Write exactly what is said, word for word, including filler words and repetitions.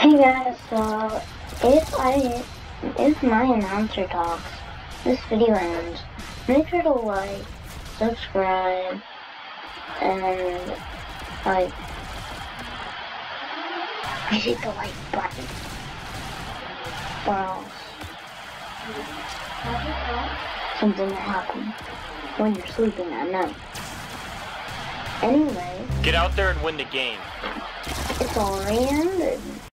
Hey guys, so if I if my announcer talks, this video ends. Make sure to like, subscribe, and like hit the like button. Or else something will happen when you're sleeping at night. Anyway, get out there and win the game. it's already ended.